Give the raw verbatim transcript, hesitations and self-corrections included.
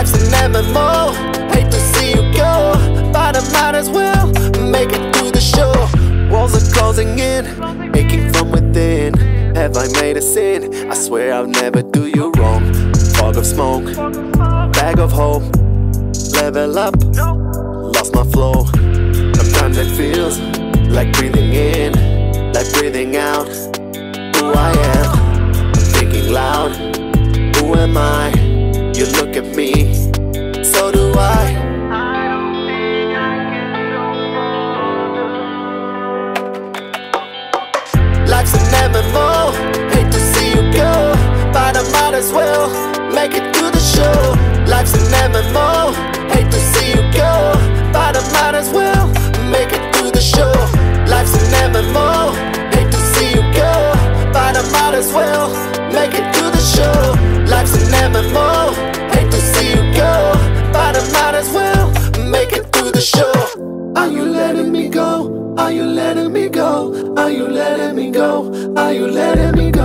Life's an M M O, hate to see you go, but I might as well make it through the show. Walls are closing in, aching from within. Have I made a sin? I swear I'll never do you wrong. Fog of smoke, bag of hope, level up, lost my flow. Sometimes it feels like breathing in, like breathing out. Who I am, I'm thinking loud. Who am I? You look at me, so do I. Life's an M M O, hate to see you go, but I might as well make it through the show. Life's an M M O, hate to see you go, but I might as well make it through the show. Life's an M M O, hate to see you go, but I might as well make it through the show. Life's an M M O, hate to see you go, but I might as well make it through the show. Are you letting me go? Are you letting me go? Are you letting me go? Are you letting me go?